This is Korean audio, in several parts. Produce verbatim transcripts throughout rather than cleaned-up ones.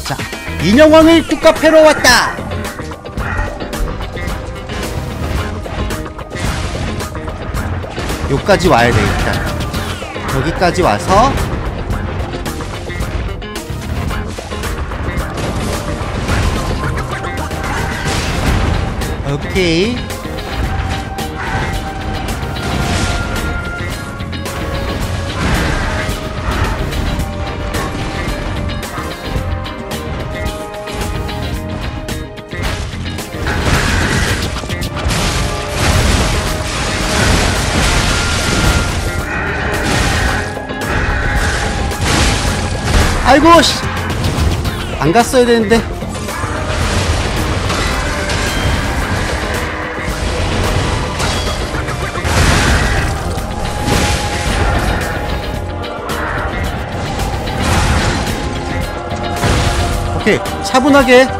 자, 인형왕을 뚜까패러 왔다. 여기까지 와야 돼. 일단 여기까지 와서 오케이. 아이고 씨, 안 갔어야 되는데. 오케이, 차분하게.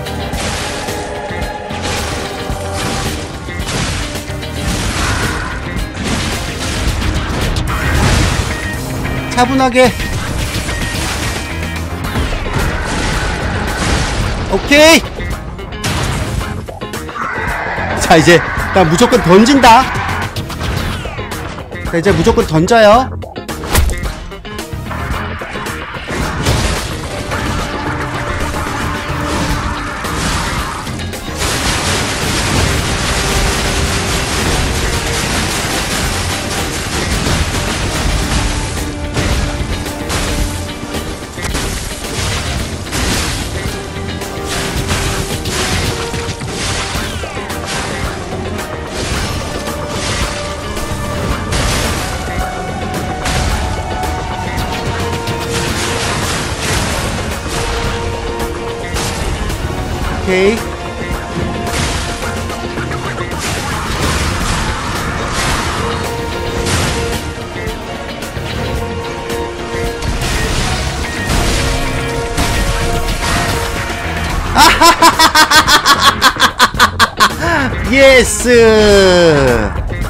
차분하게. 오케이. 자, 이제 나 무조건 던진다. 자, 이제 무조건 던져요. 오케이. 예스.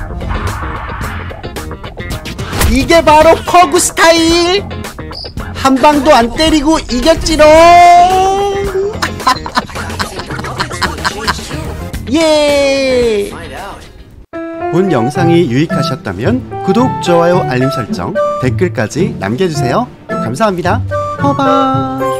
이게 바로 퍼그 스타일. 한 방도 안 때리고 이겼지롱. 예! 본 영상이 유익하셨다면 구독, 좋아요, 알림 설정, 댓글까지 남겨주세요. 감사합니다. 버바이.